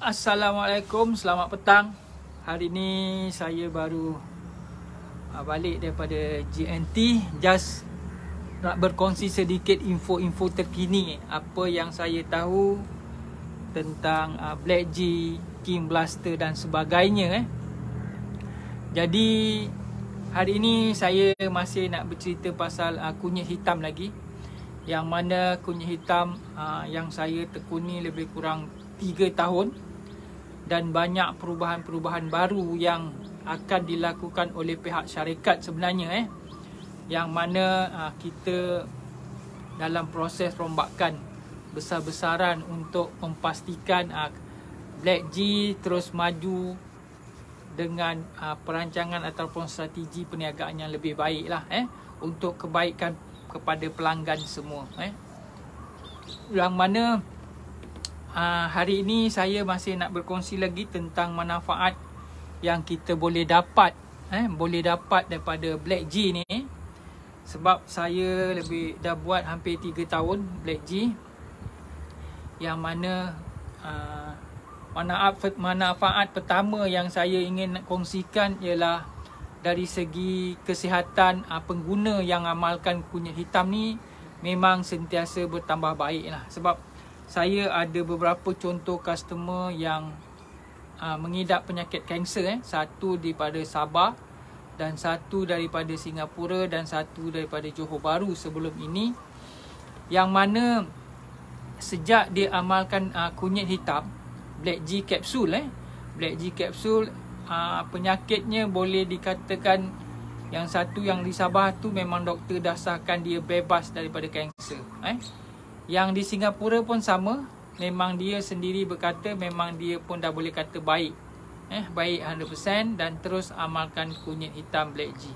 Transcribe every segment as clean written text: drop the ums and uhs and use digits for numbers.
Assalamualaikum, selamat petang. Hari ni saya baru balik daripada GNT. Just nak berkongsi sedikit info-info terkini apa yang saya tahu tentang Black G, King Blaster dan sebagainya. Jadi hari ini saya masih nak bercerita pasal kunyit hitam lagi. Yang mana kunyit hitam yang saya tekuni lebih kurang 3 tahun. Dan banyak perubahan-perubahan baru yang akan dilakukan oleh pihak syarikat sebenarnya yang mana kita dalam proses rombakan besar-besaran untuk memastikan Black G terus maju dengan perancangan ataupun strategi perniagaan yang lebih baik lah untuk kebaikan kepada pelanggan semua. Yang mana hari ini saya masih nak berkongsi lagi tentang manfaat yang kita boleh dapat daripada Black G ni. Sebab saya dah buat hampir 3 tahun Black G, yang mana manfaat pertama yang saya ingin nak kongsikan ialah dari segi kesihatan. Pengguna yang amalkan kunyit hitam ni memang sentiasa bertambah baik lah. Sebab saya ada beberapa contoh customer yang mengidap penyakit kanser. Satu daripada Sabah, dan satu daripada Singapura, dan satu daripada Johor Bahru sebelum ini. Yang mana sejak dia amalkan kunyit hitam, Black G Capsule Black G Capsule, penyakitnya boleh dikatakan yang satu yang di Sabah tu memang doktor dah sahkan dia bebas daripada kanser. Yang di Singapura pun sama. Memang dia sendiri berkata memang dia pun dah boleh kata baik. Baik 100% dan terus amalkan kunyit hitam Black G.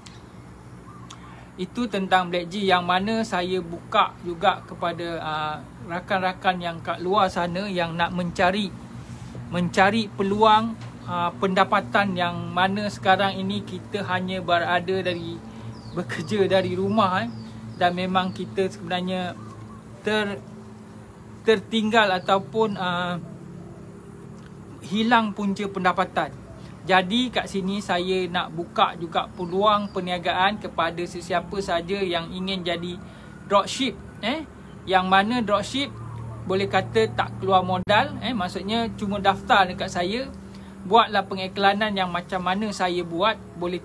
Itu tentang Black G, yang mana saya buka juga kepada rakan-rakan yang kat luar sana yang nak mencari peluang pendapatan, yang mana sekarang ini kita hanya bekerja dari rumah dan memang kita sebenarnya tertinggal ataupun hilang punca pendapatan. Jadi kat sini saya nak buka juga peluang perniagaan kepada sesiapa saja yang ingin jadi dropship. Yang mana dropship boleh kata tak keluar modal. Maksudnya cuma daftar dekat saya, buatlah pengiklanan yang macam mana saya buat.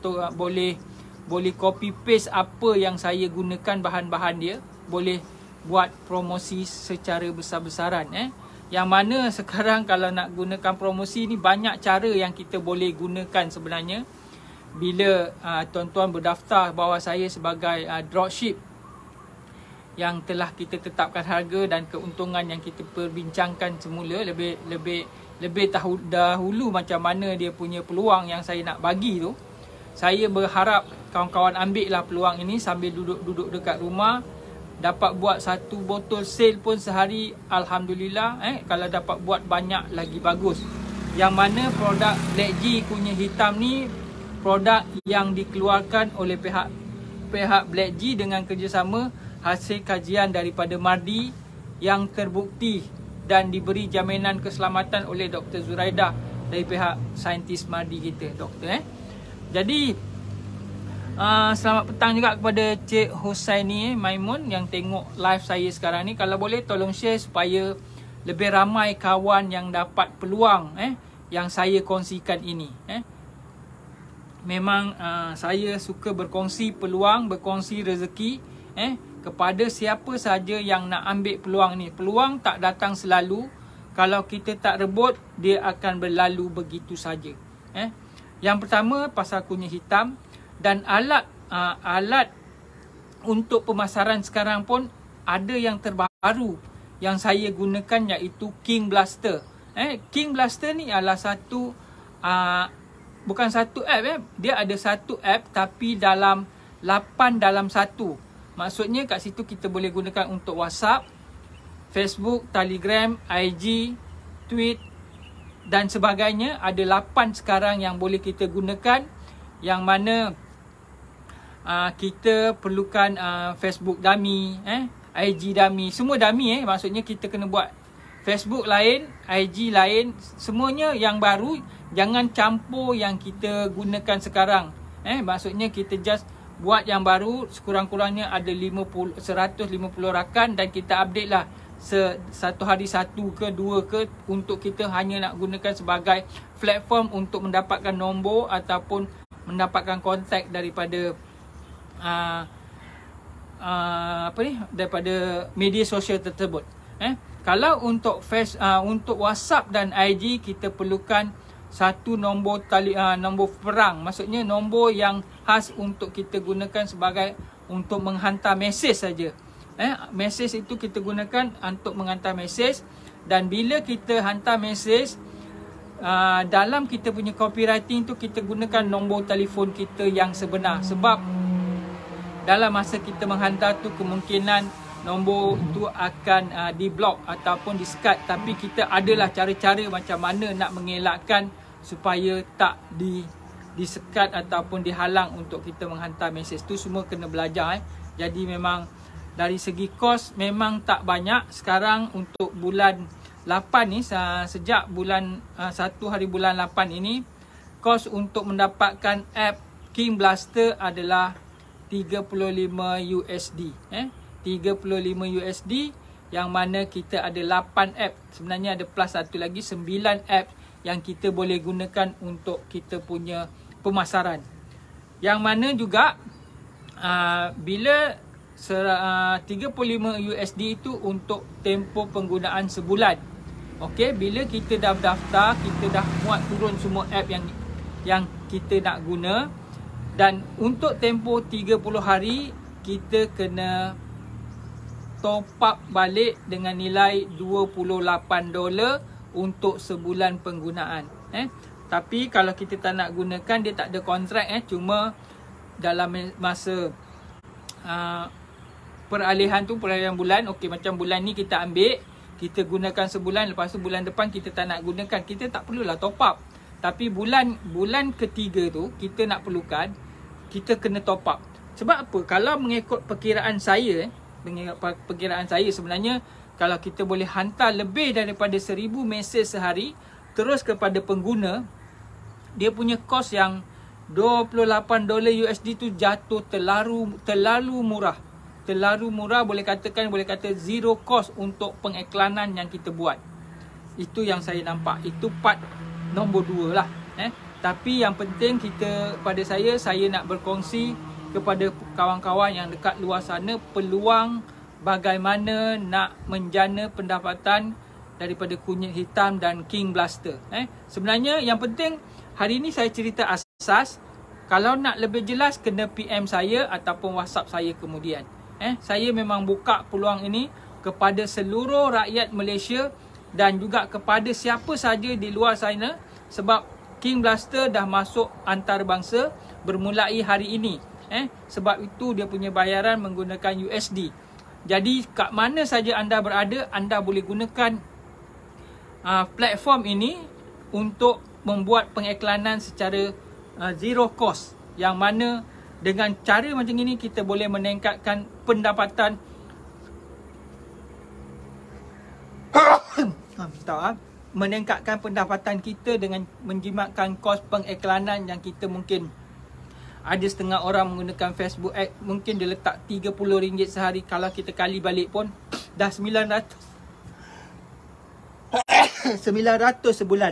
Boleh copy paste apa yang saya gunakan bahan-bahan dia. Boleh buat promosi secara besar-besaran. Yang mana sekarang kalau nak gunakan promosi ni, banyak cara yang kita boleh gunakan sebenarnya. Bila tuan-tuan berdaftar bawah saya sebagai dropship, yang telah kita tetapkan harga dan keuntungan yang kita perbincangkan semula lebih dahulu macam mana dia punya peluang yang saya nak bagi tu. Saya berharap kawan-kawan ambil lah peluang ini sambil duduk dekat rumah. Dapat buat 1 botol sale pun sehari, Alhamdulillah. Kalau dapat buat banyak lagi bagus. Yang mana produk Black G kunyit hitam ni produk yang dikeluarkan oleh pihak Black G dengan kerjasama hasil kajian daripada Mardi yang terbukti dan diberi jaminan keselamatan oleh Dr. Zuraidah dari pihak saintis Mardi kita, doktor. Jadi selamat petang juga kepada Cik Husaini Maimun yang tengok live saya sekarang ni. Kalau boleh tolong share supaya lebih ramai kawan yang dapat peluang yang saya kongsikan ini. Memang saya suka berkongsi peluang, berkongsi rezeki kepada siapa saja yang nak ambil peluang ni. Peluang tak datang selalu. Kalau kita tak rebut, dia akan berlalu begitu saja. Yang pertama pasal kunyit hitam. Dan alat untuk pemasaran sekarang pun ada yang terbaru yang saya gunakan, iaitu King Blaster. King Blaster ni adalah bukan satu app. Dia ada satu app tapi dalam 8 dalam 1. Maksudnya kat situ kita boleh gunakan untuk WhatsApp, Facebook, Telegram, IG, Tweet dan sebagainya. Ada 8 sekarang yang boleh kita gunakan, yang mana kita perlukan Facebook dummy, IG dummy, semua dummy. Maksudnya kita kena buat Facebook lain, IG lain, semuanya yang baru. Jangan campur yang kita gunakan sekarang. Maksudnya kita just buat yang baru, sekurang-kurangnya ada 150 rakan dan kita update lah satu hari satu ke dua ke, untuk kita hanya nak gunakan sebagai platform untuk mendapatkan nombor ataupun mendapatkan kontak daripada daripada media sosial tersebut. Kalau untuk untuk WhatsApp dan IG, kita perlukan satu nombor nombor perang. Maksudnya nombor yang khas untuk kita gunakan sebagai untuk menghantar mesej saja. Mesej itu kita gunakan untuk menghantar mesej, dan bila kita hantar mesej, dalam kita punya copywriting tu kita gunakan nombor telefon kita yang sebenar. Sebab dalam masa kita menghantar tu kemungkinan nombor itu akan di-block ataupun di-skat. Tapi kita adalah cara-cara macam mana nak mengelakkan supaya tak di-skat ataupun dihalang untuk kita menghantar mesej. Tu semua kena belajar. Jadi memang dari segi kos memang tak banyak. Sekarang untuk bulan 8 ni, sejak bulan 1 hari bulan 8 ini, kos untuk mendapatkan app King Blaster adalah 35 USD. 35 USD, yang mana kita ada 8 app. Sebenarnya ada plus satu lagi, 9 app yang kita boleh gunakan untuk kita punya pemasaran. Yang mana juga bila 35 USD itu untuk tempoh penggunaan sebulan. Okey, bila kita dah daftar, kita dah muat turun semua app yang kita nak guna, dan untuk tempoh 30 hari kita kena top up balik dengan nilai $28 untuk sebulan penggunaan. Tapi kalau kita tak nak gunakan, dia tak ada kontrak. Cuma dalam masa peralihan bulan. Okey, macam bulan ni kita ambil, kita gunakan sebulan, lepas tu bulan depan kita tak nak gunakan, kita tak perlulah top up. Tapi bulan ketiga tu kita nak perlukan, kita kena top up. Sebab apa? Kalau mengikut perkiraan saya, sebenarnya kalau kita boleh hantar lebih daripada 1000 mesej sehari terus kepada pengguna, dia punya kos yang $28 USD tu jatuh terlalu murah. Terlalu murah, boleh kata zero cost untuk pengiklanan yang kita buat. Itu yang saya nampak. Itu part nombor 2 lah. Tapi yang penting saya nak berkongsi kepada kawan-kawan yang dekat luar sana peluang bagaimana nak menjana pendapatan daripada kunyit hitam dan King Blaster. Sebenarnya yang penting hari ni saya cerita asas. Kalau nak lebih jelas, kena PM saya ataupun WhatsApp saya kemudian. Saya memang buka peluang ini kepada seluruh rakyat Malaysia dan juga kepada siapa saja di luar sana, sebab King Blaster dah masuk antarabangsa bermulai hari ini. Sebab itu dia punya bayaran menggunakan USD. Jadi kat mana saja anda berada, anda boleh gunakan platform ini untuk membuat pengiklanan secara zero cost, yang mana dengan cara macam ini kita boleh meningkatkan pendapatan meningkatkan pendapatan kita dengan menjimatkan kos pengiklanan yang kita mungkin ada setengah orang menggunakan Facebook Ads, mungkin dia letak RM30 sehari. Kalau kita kali balik pun dah 900 sebulan.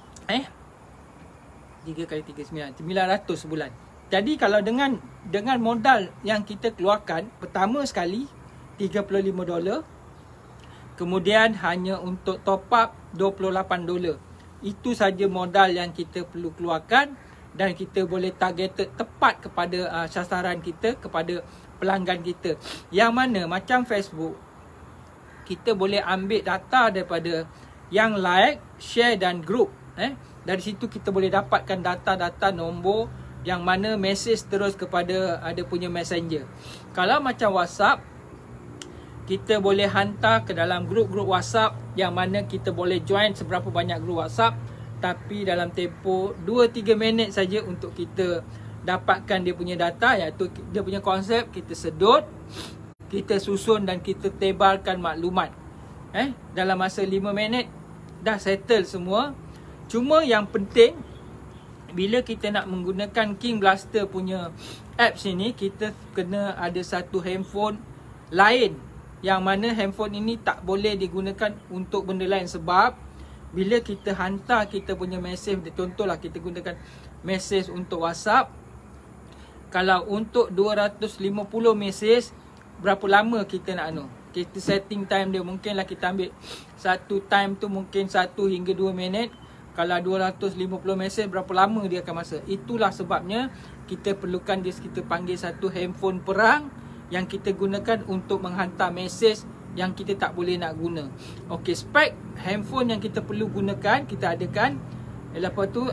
3 kali 3 900 sebulan. Jadi kalau dengan modal yang kita keluarkan, pertama sekali $35, kemudian hanya untuk top up $28. Itu saja modal yang kita perlu keluarkan, dan kita boleh targeted tepat kepada sasaran kita, kepada pelanggan kita. Yang mana macam Facebook, kita boleh ambil data daripada yang like, share dan group. Dari situ kita boleh dapatkan data-data nombor yang mana mesej terus kepada ada punya messenger. Kalau macam WhatsApp, kita boleh hantar ke dalam grup-grup WhatsApp, yang mana kita boleh join seberapa banyak grup WhatsApp, tapi dalam tempoh 2-3 minit saja untuk kita dapatkan dia punya data, iaitu dia punya konsep, kita sedut, kita susun dan kita tebalkan maklumat. dalam masa 5 minit dah settle semua. Cuma yang penting, bila kita nak menggunakan King Blaster punya apps ini, kita kena ada satu handphone lain, yang mana handphone ini tak boleh digunakan untuk benda lain. Sebab bila kita hantar kita punya mesej, contohlah kita gunakan mesej untuk WhatsApp, kalau untuk 250 mesej, berapa lama kita nak kita setting time dia. Mungkinlah kita ambil satu time tu mungkin 1 hingga 2 minit. Kalau 250 mesej, berapa lama dia akan masa. Itulah sebabnya kita perlukan kita panggil satu handphone perang yang kita gunakan untuk menghantar mesej yang kita tak boleh nak guna. Okey, spek handphone yang kita perlu gunakan, kita adakan. Lepas tu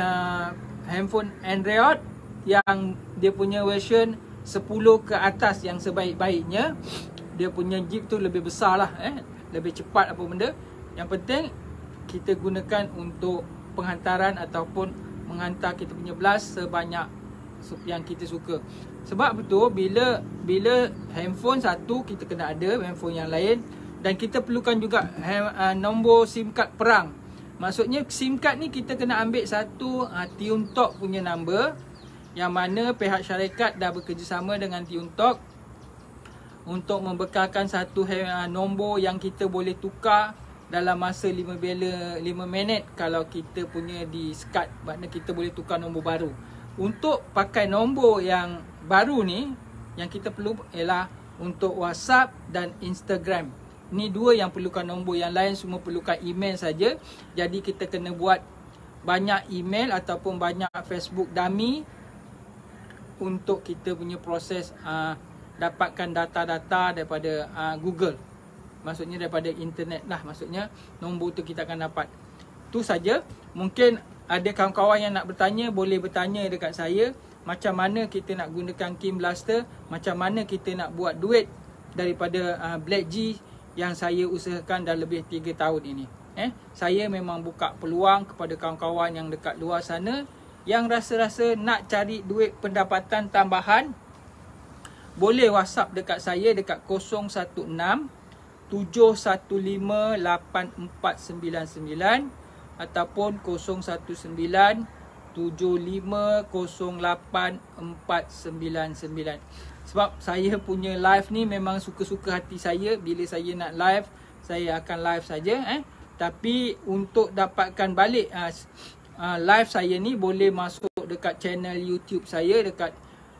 handphone Android yang dia punya version 10 ke atas yang sebaik-baiknya. Dia punya jeep tu lebih besar lah, lebih cepat apa benda. Yang penting kita gunakan untuk penghantaran ataupun menghantar kita punya blast sebanyak yang kita suka. Sebab betul bila handphone satu kita kena ada handphone yang lain, dan kita perlukan juga nombor SIM card perang. Maksudnya SIM card ni kita kena ambil satu TuneTalk punya number, yang mana pihak syarikat dah bekerjasama dengan TuneTalk untuk membekalkan satu nombor yang kita boleh tukar dalam masa 5 minit. Kalau kita punya di SCART, maknanya kita boleh tukar nombor baru. Untuk pakai nombor yang baru ni, yang kita perlu ialah untuk WhatsApp dan Instagram. Ni dua yang perlukan nombor, yang lain semua perlukan email saja. Jadi kita kena buat banyak email ataupun banyak Facebook dummy untuk kita punya proses dapatkan data-data daripada Google. Maksudnya daripada internet lah, maksudnya nombor tu kita akan dapat. Tu saja. Mungkin ada kawan-kawan yang nak bertanya, boleh bertanya dekat saya macam mana kita nak gunakan King Blaster, macam mana kita nak buat duit daripada Black G yang saya usahakan dah lebih 3 tahun ini. Saya memang buka peluang kepada kawan-kawan yang dekat luar sana yang rasa-rasa nak cari duit pendapatan tambahan. Boleh WhatsApp dekat saya dekat 016 715 8499 ataupun 019 7508 499. Sebab saya punya live ni memang suka-suka hati saya. Bila saya nak live, saya akan live saja. Tapi untuk dapatkan balik live saya ni, boleh masuk dekat channel YouTube saya dekat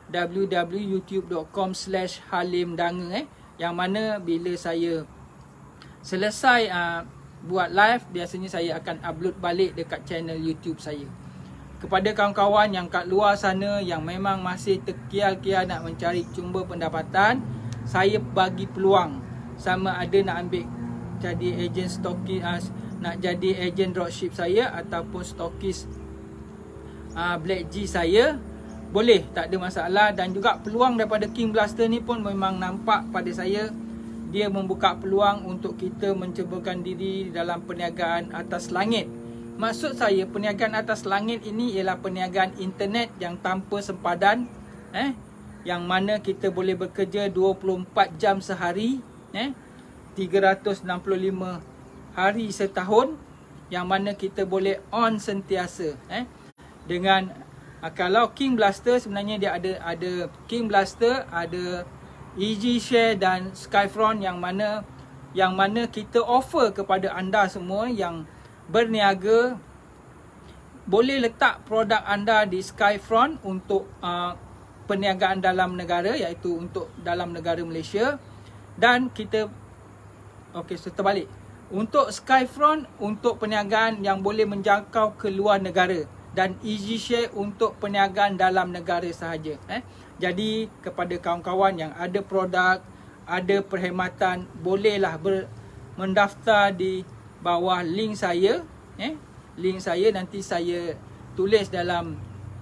www.youtube.com/halimdanga. Yang mana bila saya selesai buat live, biasanya saya akan upload balik dekat channel YouTube saya. Kepada kawan-kawan yang kat luar sana yang memang masih terkial-kial nak mencari sumber pendapatan, saya bagi peluang. Sama ada nak ambil jadi ejen stokis, nak jadi ejen dropship saya ataupun stokis Black G saya, boleh, tak ada masalah. Dan juga peluang daripada King Blaster ni pun memang nampak pada saya, dia membuka peluang untuk kita mencubakan diri dalam perniagaan atas langit. Maksud saya perniagaan atas langit ini ialah perniagaan internet yang tanpa sempadan, yang mana kita boleh bekerja 24 jam sehari, 365 hari setahun, yang mana kita boleh on sentiasa. Dengan kalau King Blaster sebenarnya dia ada King Blaster, ada Easy Share dan Skyfront, yang mana kita offer kepada anda semua yang berniaga, boleh letak produk anda di Skyfront untuk perniagaan dalam negara, iaitu untuk dalam negara Malaysia. Dan kita terbalik, untuk Skyfront untuk perniagaan yang boleh menjangkau ke luar negara, dan Easy Share untuk perniagaan dalam negara sahaja. Jadi kepada kawan-kawan yang ada produk, ada perkhidmatan, bolehlah mendaftar di bawah link saya. Link saya nanti saya tulis dalam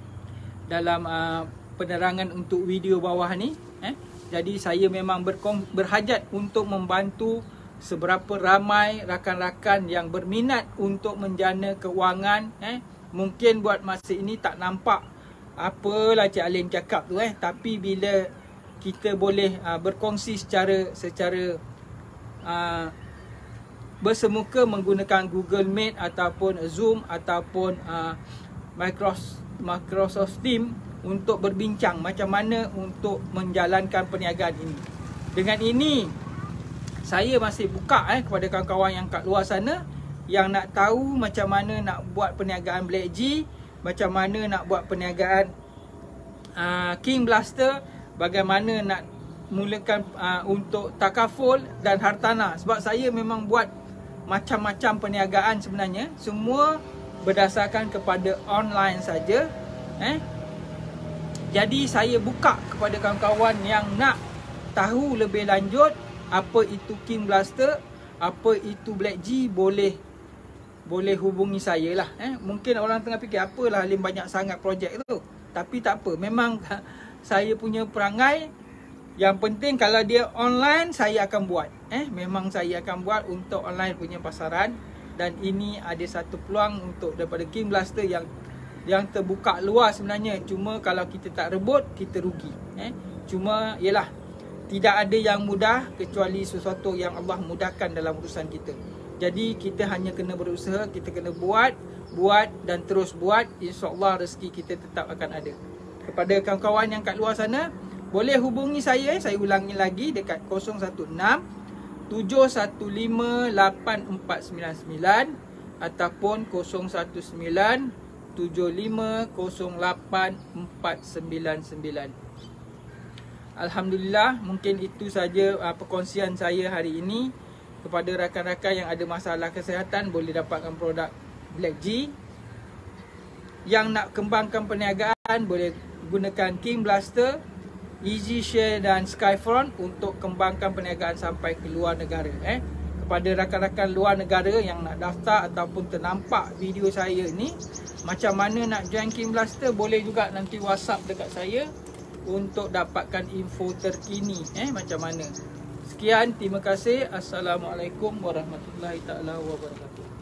penerangan untuk video bawah ni. Jadi saya memang berhajat untuk membantu seberapa ramai rakan-rakan yang berminat untuk menjana kewangan. Mungkin buat masa ini tak nampak apalah Cik Alim cakap tu, tapi bila kita boleh berkongsi secara bersemuka menggunakan Google Meet ataupun Zoom ataupun Microsoft Teams untuk berbincang macam mana untuk menjalankan perniagaan ini. Dengan ini saya masih buka kepada kawan-kawan yang kat luar sana yang nak tahu macam mana nak buat perniagaan Black G, macam mana nak buat perniagaan King Blaster, bagaimana nak mulakan untuk takaful dan hartanah. Sebab saya memang buat macam-macam perniagaan sebenarnya, semua berdasarkan kepada online saja. Jadi saya buka kepada kawan-kawan yang nak tahu lebih lanjut apa itu King Blaster, apa itu Black G, boleh hubungi saya lah. Mungkin orang tengah fikir apalah Halim banyak sangat projek tu. Tapi tak apa, memang saya punya perangai. Yang penting kalau dia online saya akan buat. Memang saya akan buat untuk online punya pasaran. Dan ini ada satu peluang untuk daripada King Blaster yang terbuka luar sebenarnya. Cuma kalau kita tak rebut, kita rugi. Cuma ialah tidak ada yang mudah kecuali sesuatu yang Allah mudahkan dalam urusan kita. Jadi kita hanya kena berusaha, kita kena buat dan terus buat. InsyaAllah rezeki kita tetap akan ada. Kepada kawan-kawan yang kat luar sana, boleh hubungi saya ulangi lagi dekat 016-715-8499 ataupun 019-7508-499. Alhamdulillah, mungkin itu saja perkongsian saya hari ini. Kepada rakan-rakan yang ada masalah kesihatan, boleh dapatkan produk Black G. Yang nak kembangkan perniagaan, boleh gunakan King Blaster, Easy Share dan Skyfront untuk kembangkan perniagaan sampai ke luar negara. Kepada rakan-rakan luar negara yang nak daftar ataupun ternampak video saya ni, macam mana nak join King Blaster, boleh juga nanti WhatsApp dekat saya untuk dapatkan info terkini macam mana. Sekian, terima kasih. Assalamualaikum warahmatullahi taala wabarakatuh.